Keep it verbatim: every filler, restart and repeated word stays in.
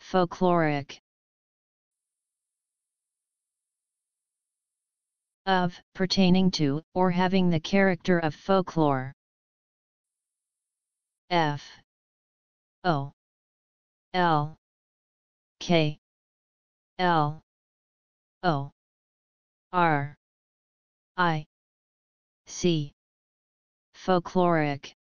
folkloric. Of, pertaining to, or having the character of folklore. F O L K L O R I C. Folkloric.